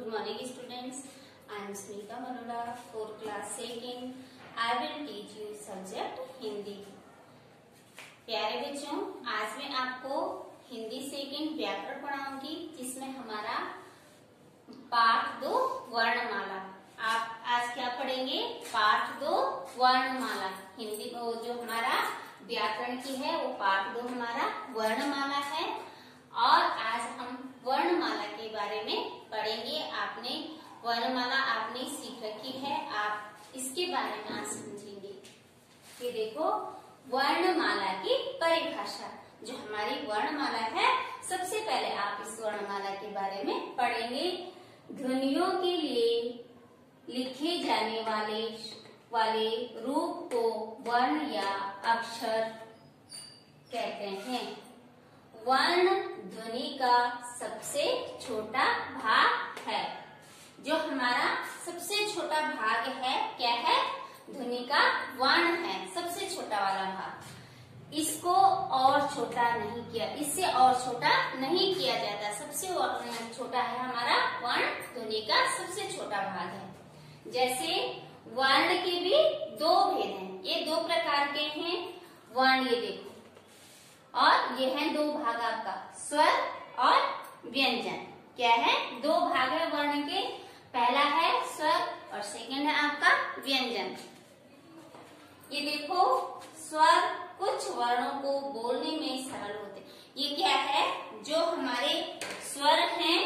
Good morning students. I am Smita Manoda for class 2nd. I will teach you subject Hindi. प्यारे बच्चों, आज मैं आपको हिंदी 2nd व्याकरण पढ़ाऊंगी, जिसमें हमारा पाठ 2 वर्णमाला। आप आज क्या पढ़ेंगे? पाठ 2 वर्णमाला। हिंदी जो हमारा व्याकरण की है वो पाठ 2 हमारा वर्णमाला है। और आज हम वर्णमाला के बारे में पढ़ेंगे। आपने वर्णमाला आपने सीख रखी है, आप इसके बारे में आज समझेंगे। ये देखो, वर्णमाला की परिभाषा। जो हमारी वर्णमाला है, सबसे पहले आप इस वर्णमाला के बारे में पढ़ेंगे। ध्वनियों के लिए लिखे जाने वाले रूप को वर्ण या अक्षर कहते हैं। वर्ण ध्वनि का सबसे छोटा भाग है। जो हमारा सबसे छोटा भाग है क्या है? ध्वनि का वर्ण है, सबसे छोटा वाला भाग। इसको और छोटा नहीं किया, इससे और छोटा नहीं किया जाता। सबसे छोटा है हमारा वर्ण, ध्वनि का सबसे छोटा भाग है। जैसे वर्ण के भी 2 भेद हैं। ये 2 प्रकार के हैं वर्ण, ये देखो। और ये है 2 भाग आपका, स्वर और व्यंजन। क्या है? 2 भाग है वर्ण के। पहला है स्वर और सेकंड है आपका व्यंजन। ये देखो, स्वर कुछ वर्णों को बोलने में सरल होते। ये क्या है? जो हमारे स्वर हैं,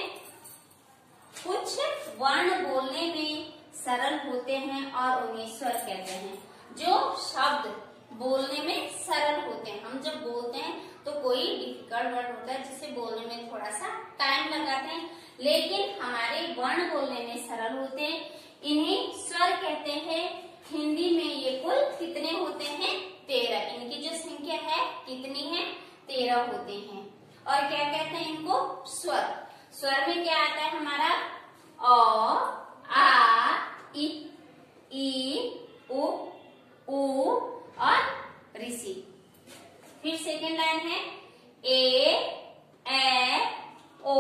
कुछ वर्ण बोलने में सरल होते हैं और उन्हें स्वर कहते हैं। जो शब्द बोलने में सरल होते हैं, हम जब बोलते हैं तो कोई डिफिकल्ट वर्ड होता है जिसे बोलने में थोड़ा सा टाइम लगाते हैं, लेकिन हमारे वर्ण बोलने में सरल होते हैं, इन्हें स्वर कहते हैं। हिंदी में ये कुल कितने होते हैं? 13। इनकी जो संख्या है कितनी है? 13 होते हैं। और क्या कहते हैं इनको? स्वर। स्वर में क्या आता है हमारा? अ, आ, ई, उ, और ऋषि। फिर सेकेंड लाइन है ए, ओ,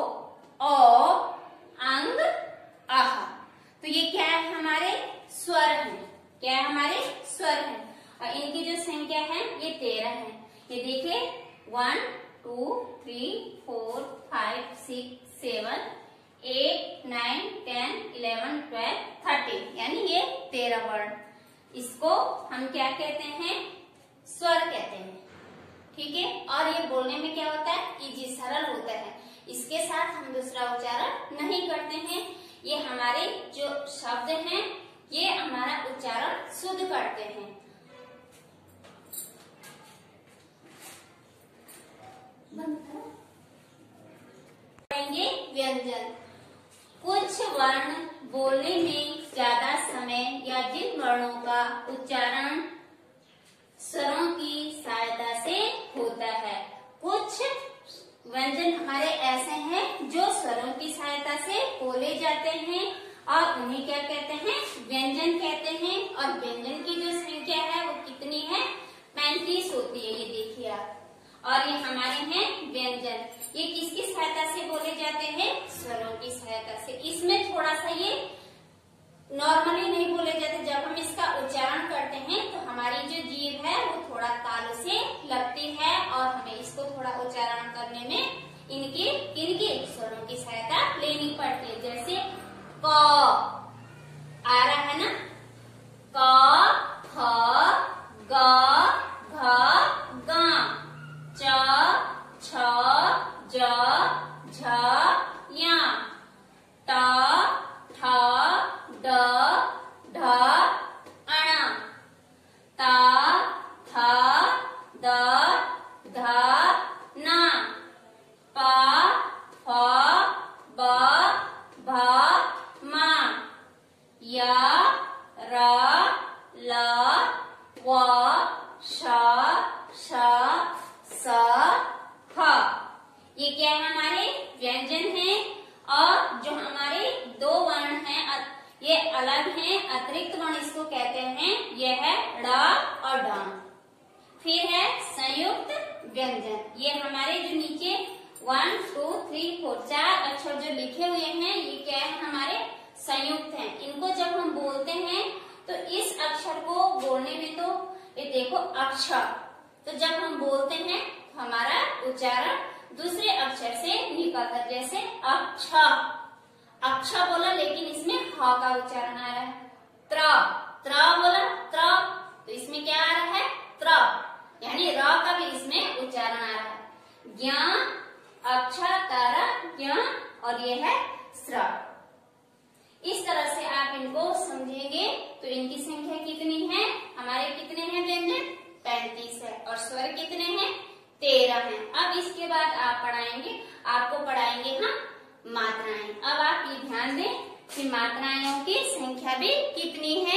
अंग, आह। तो ये क्या है? हमारे स्वर हैं। क्या है? हमारे स्वर हैं। और इनकी जो संख्या है ये 13 है। ये देखिए, 1, 2, 3, 4, 5, 6, 7, 8, 9, 10, 11, 12, 13, यानी ये 13 वर्ण। इसको हम क्या कहते हैं? स्वर कहते हैं। ठीक है। और ये बोलने में क्या होता है? इजी, सरल होता है। इसके साथ हम दूसरा उच्चारण नहीं करते हैं। ये हमारे जो शब्द हैं, ये हमारा उच्चारण शुद्ध करते हैं। व्यंजन। कुछ वर्ण बोलने में ज्यादा समय या जिन वर्णों का उच्चारण स्वरों की सहायता से होता है। कुछ व्यंजन हमारे ऐसे हैं जो स्वरों की सहायता से बोले जाते हैं और उन्हें क्या कहते हैं? व्यंजन कहते हैं। और व्यंजन की जो संख्या है वो कितनी है? 35 होती है। ये देखिए आप। और ये हमारे हैं व्यंजन। ये किसकी सहायता से बोले जाते हैं? स्वरों की सहायता से। इसमें थोड़ा सा ये नॉर्मली नहीं बोले जाते। जब हम इसका उच्चारण करते हैं तो हमारी जो जीभ है वो थोड़ा तालु से लगती है और हमें इसको थोड़ा उच्चारण करने में इनके स्वरों की सहायता लेनी पड़ती है। जैसे क आ रहा है ना, क, ख, ग, घ, ग, च, छ, ज, झ, य, ट, ठ, ड, ढ, अण, त, थ, द, ध, न, प, फ, ब, भ, म, य, र, ल, व, श, स, ह। ये क्या है? हमारे व्यंजन हैं। और जो हमारे 2 वर्ण हैं, ये अलग हैं, अतिरिक्त वर्ण इसको कहते हैं। ये है ड़ और ढ। फिर है संयुक्त व्यंजन। ये हमारे जो नीचे 1, 2, 3, 4 4 अक्षर जो लिखे हुए हैं, ये क्या है? हमारे संयुक्त हैं। इनको जब हम बोलते हैं तो इस अक्षर को बोलने में तो ये देखो अक्षर, तो जब हम बोलते हैं तो हमारा उच्चारण दूसरे अक्षर से निकलता है। जैसे अक्षा, अक्षा बोला लेकिन इसमें ह का उच्चारण आ रहा है। त्र बोला त्र, तो इसमें क्या आ रहा है त्र, यानी र का भी इसमें उच्चारण आ रहा है। ज्ञान, अक्षा, तारा, ज्ञान, और ये है स्र। इस तरह से आप इनको समझेंगे तो इनकी संख्या कितनी है, हमारे कितने हैं व्यंजन 35 है, और स्वर कितने हैं 13 हैं। अब इसके बाद आप आपको पढ़ाएंगे हम मात्राएं। अब आप ये ध्यान दें कि मात्राओं की संख्या भी कितनी है।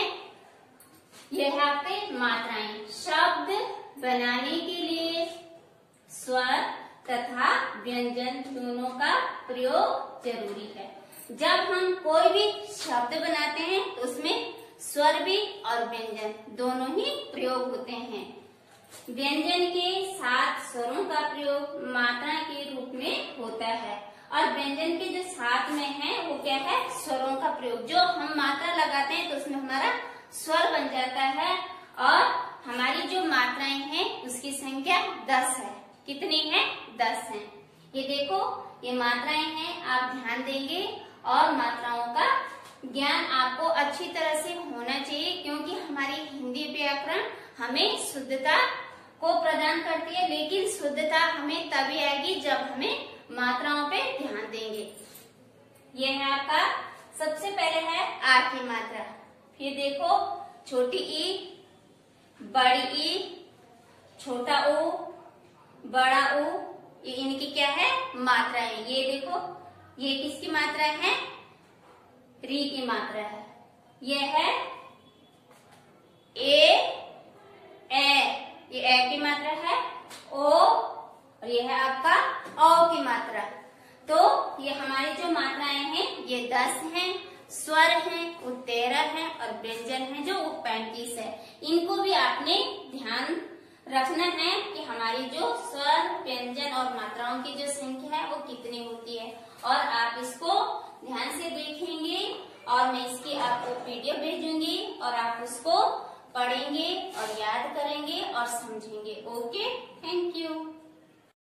यह है आपके मात्राएं। शब्द बनाने के लिए स्वर तथा व्यंजन दोनों का प्रयोग जरूरी है। जब हम कोई भी शब्द बनाते हैं तो उसमें स्वर भी और व्यंजन दोनों ही प्रयोग होते हैं। व्यंजन के साथ स्वरों का प्रयोग मात्रा के रूप में होता है, और व्यंजन के जो साथ में है वो क्या है स्वरों का प्रयोग। जो हम मात्रा लगाते हैं तो उसमें हमारा स्वर बन जाता है, और हमारी जो मात्राएं हैं उसकी संख्या 10 है। कितनी है 10 है। ये देखो ये मात्राएं हैं, आप ध्यान देंगे, और मात्राओं का ज्ञान आपको अच्छी तरह से होना चाहिए, क्योंकि हमारी हिंदी व्याकरण हमें शुद्धता को प्रदान करती है, लेकिन शुद्धता हमें तभी आएगी जब हमें मात्राओं पे ध्यान देंगे। यह है आपका सबसे पहले है आ की मात्रा। फिर देखो छोटी ई, बड़ी ई, छोटा ओ, बड़ा ओ, ये इनकी क्या है मात्रा है। ये देखो ये किसकी मात्रा है, री की मात्रा है। ये है ए, ये ए की मात्रा है, ओ, और ये है आपका औ की मात्रा। तो ये हमारी जो मात्राएं हैं ये 10 हैं, स्वर हैं वो 13 हैं, और व्यंजन है जो वो 35 है। इनको भी आपने ध्यान रखना है कि हमारी जो स्वर, व्यंजन और मात्राओं की जो संख्या है वो कितनी होती है, और आप इसको ध्यान से देखेंगे, और मैं इसकी आपको पीडीएफ भेजूंगी, और आप उसको पढ़ेंगे और याद करेंगे और समझेंगे। Okay, thank you.